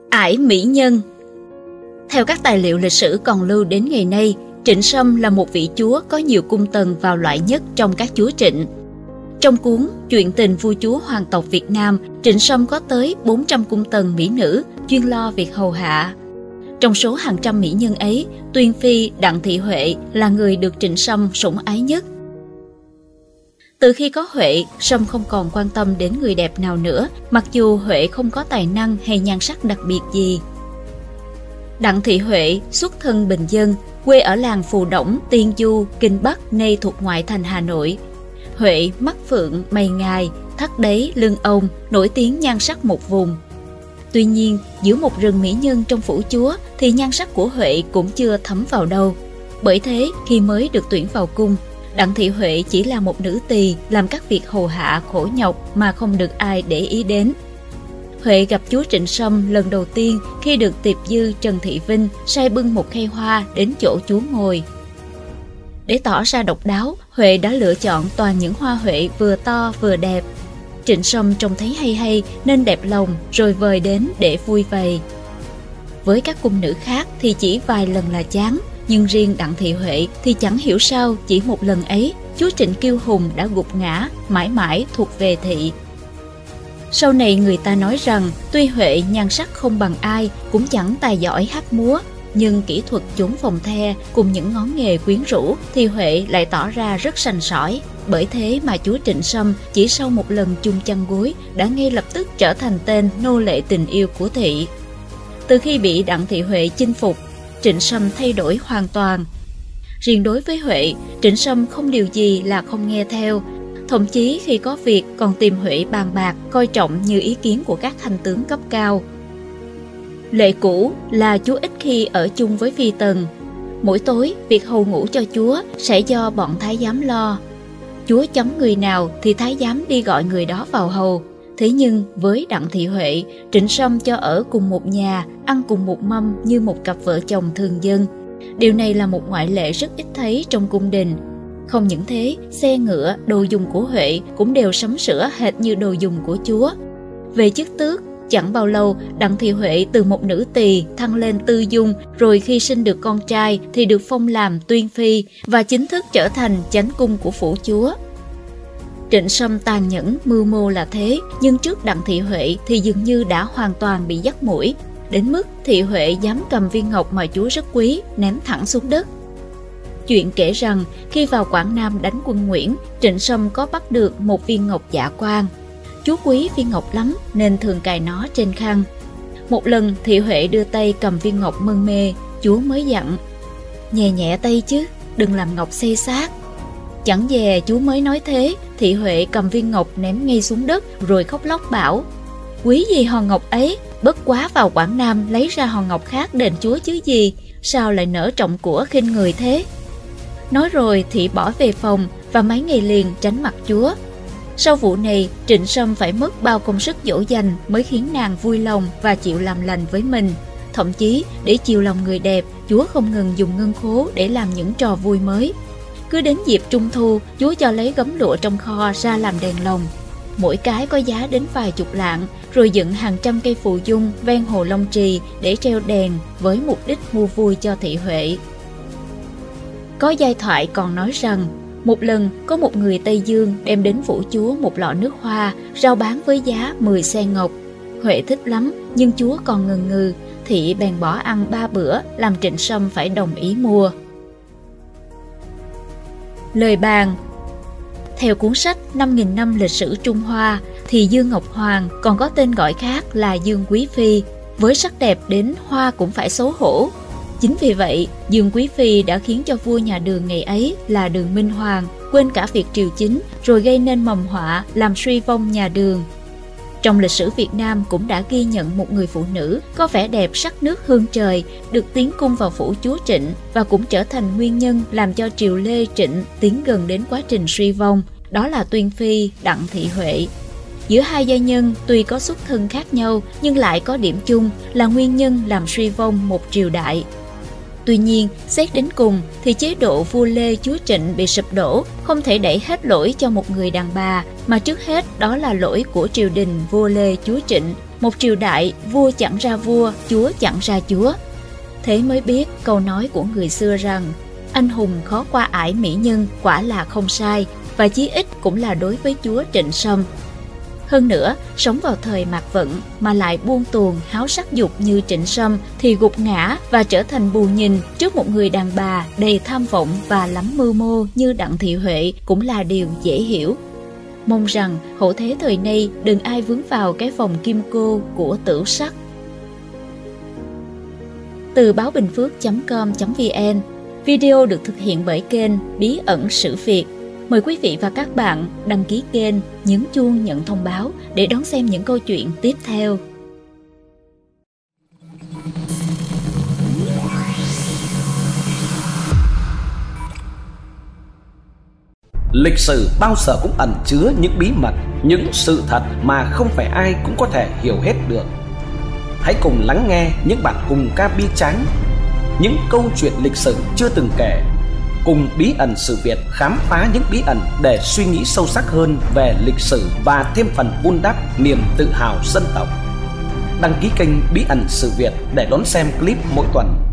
Ải mỹ nhân. Theo các tài liệu lịch sử còn lưu đến ngày nay, Trịnh Sâm là một vị chúa có nhiều cung tần vào loại nhất trong các chúa Trịnh. Trong cuốn Chuyện tình vua chúa hoàng tộc Việt Nam, Trịnh Sâm có tới 400 cung tần mỹ nữ chuyên lo việc hầu hạ. Trong số hàng trăm mỹ nhân ấy, Tuyên Phi Đặng Thị Huệ là người được Trịnh Sâm sủng ái nhất. Từ khi có Huệ, Sâm không còn quan tâm đến người đẹp nào nữa, mặc dù Huệ không có tài năng hay nhan sắc đặc biệt gì. Đặng Thị Huệ xuất thân bình dân, quê ở làng Phù Đổng, Tiên Du, Kinh Bắc, nay thuộc ngoại thành Hà Nội. Huệ mắt phượng, mày ngài, thắt đáy, lưng ông, nổi tiếng nhan sắc một vùng. Tuy nhiên, giữa một rừng mỹ nhân trong phủ chúa thì nhan sắc của Huệ cũng chưa thấm vào đâu. Bởi thế, khi mới được tuyển vào cung, Đặng Thị Huệ chỉ là một nữ tỳ làm các việc hầu hạ khổ nhọc mà không được ai để ý đến. Huệ gặp chúa Trịnh Sâm lần đầu tiên khi được tiệp dư Trần Thị Vinh sai bưng một khay hoa đến chỗ chúa ngồi. Để tỏ ra độc đáo, Huệ đã lựa chọn toàn những hoa huệ vừa to vừa đẹp. Trịnh Sâm trông thấy hay nên đẹp lòng rồi vời đến để vui vầy. Với các cung nữ khác thì chỉ vài lần là chán, nhưng riêng Đặng Thị Huệ thì chẳng hiểu sao chỉ một lần ấy, chúa Trịnh kiêu hùng đã gục ngã, mãi mãi thuộc về thị. Sau này người ta nói rằng tuy Huệ nhan sắc không bằng ai, cũng chẳng tài giỏi hát múa, nhưng kỹ thuật chốn phòng the cùng những ngón nghề quyến rũ thì Huệ lại tỏ ra rất sành sỏi. Bởi thế mà chúa Trịnh Sâm chỉ sau một lần chung chăn gối đã ngay lập tức trở thành tên nô lệ tình yêu của thị. Từ khi bị Đặng Thị Huệ chinh phục, Trịnh Sâm thay đổi hoàn toàn. Riêng đối với Huệ, Trịnh Sâm không điều gì là không nghe theo. Thậm chí khi có việc còn tìm Huệ bàn bạc, coi trọng như ý kiến của các hành tướng cấp cao. Lệ cũ là chúa ít khi ở chung với phi tần. Mỗi tối, việc hầu ngủ cho chúa sẽ do bọn thái giám lo. Chúa chấm người nào thì thái giám đi gọi người đó vào hầu. Thế nhưng với Đặng Thị Huệ, Trịnh Sâm cho ở cùng một nhà, ăn cùng một mâm như một cặp vợ chồng thường dân. Điều này là một ngoại lệ rất ít thấy trong cung đình. Không những thế, xe ngựa, đồ dùng của Huệ cũng đều sắm sửa hệt như đồ dùng của chúa. Về chức tước, chẳng bao lâu Đặng Thị Huệ từ một nữ tỳ thăng lên tư dung, rồi khi sinh được con trai thì được phong làm Tuyên Phi và chính thức trở thành chánh cung của phủ chúa. Trịnh Sâm tàn nhẫn mưu mô là thế, nhưng trước Đặng Thị Huệ thì dường như đã hoàn toàn bị dắt mũi, đến mức Thị Huệ dám cầm viên ngọc mà chúa rất quý ném thẳng xuống đất. Chuyện kể rằng khi vào Quảng Nam đánh quân Nguyễn, Trịnh Sâm có bắt được một viên ngọc dạ quang. Chúa quý viên ngọc lắm nên thường cài nó trên khăn. Một lần Thị Huệ đưa tay cầm viên ngọc mân mê, chúa mới dặn: nhẹ nhẹ tay chứ, đừng làm ngọc xây xác. Chẳng dè chúa mới nói thế, Thị Huệ cầm viên ngọc ném ngay xuống đất rồi khóc lóc bảo: quý gì hòn ngọc ấy, bất quá vào Quảng Nam lấy ra hòn ngọc khác đền chúa chứ gì, sao lại nỡ trọng của khinh người thế. Nói rồi Thị bỏ về phòng và mấy ngày liền tránh mặt chúa. Sau vụ này, Trịnh Sâm phải mất bao công sức dỗ dành mới khiến nàng vui lòng và chịu làm lành với mình. Thậm chí để chiều lòng người đẹp, chúa không ngừng dùng ngân khố để làm những trò vui mới. Cứ đến dịp Trung Thu, chúa cho lấy gấm lụa trong kho ra làm đèn lồng. Mỗi cái có giá đến vài chục lạng, rồi dựng hàng trăm cây phù dung ven hồ Long Trì để treo đèn với mục đích mua vui cho Thị Huệ. Có giai thoại còn nói rằng, một lần có một người Tây Dương đem đến phủ chúa một lọ nước hoa, rao bán với giá 10 sen ngọc. Huệ thích lắm, nhưng chúa còn ngần ngừ, Thị bèn bỏ ăn 3 bữa, làm Trịnh Sâm phải đồng ý mua. Lời bàn. Theo cuốn sách 5.000 năm lịch sử Trung Hoa, thì Dương Ngọc Hoàng còn có tên gọi khác là Dương Quý Phi, với sắc đẹp đến hoa cũng phải xấu hổ. Chính vì vậy, Dương Quý Phi đã khiến cho vua nhà Đường ngày ấy là Đường Minh Hoàng quên cả việc triều chính, rồi gây nên mầm họa làm suy vong nhà Đường. Trong lịch sử Việt Nam cũng đã ghi nhận một người phụ nữ có vẻ đẹp sắc nước hương trời, được tiến cung vào phủ chúa Trịnh và cũng trở thành nguyên nhân làm cho triều Lê Trịnh tiến gần đến quá trình suy vong, đó là Tuyên Phi Đặng Thị Huệ. Giữa hai gia nhân tuy có xuất thân khác nhau nhưng lại có điểm chung là nguyên nhân làm suy vong một triều đại. Tuy nhiên, xét đến cùng thì chế độ vua Lê chúa Trịnh bị sụp đổ không thể đẩy hết lỗi cho một người đàn bà, mà trước hết đó là lỗi của triều đình vua Lê chúa Trịnh, Một triều đại, vua chẳng ra vua, chúa chẳng ra chúa. Thế mới biết câu nói của người xưa rằng anh hùng khó qua ải mỹ nhân quả là không sai, và chí ít cũng là đối với chúa Trịnh Sâm. Hơn nữa, sống vào thời Mạc Vận mà lại buông tuồng háo sắc dục như Trịnh Sâm thì gục ngã và trở thành bù nhìn trước một người đàn bà đầy tham vọng và lắm mưu mô như Đặng Thị Huệ cũng là điều dễ hiểu. Mong rằng hậu thế thời nay đừng ai vướng vào cái vòng kim cô của tửu sắc. Từ báo-bình-phước.com.vn, video được thực hiện bởi kênh Bí ẩn sử Việt. Mời quý vị và các bạn đăng ký kênh, nhấn chuông nhận thông báo để đón xem những câu chuyện tiếp theo. Lịch sử bao giờ cũng ẩn chứa những bí mật, những sự thật mà không phải ai cũng có thể hiểu hết được. Hãy cùng lắng nghe những bản hùng ca bi tráng, những câu chuyện lịch sử chưa từng kể. Cùng Bí ẩn sử Việt khám phá những bí ẩn để suy nghĩ sâu sắc hơn về lịch sử và thêm phần vun đắp niềm tự hào dân tộc. Đăng ký kênh Bí ẩn sử Việt để đón xem clip mỗi tuần.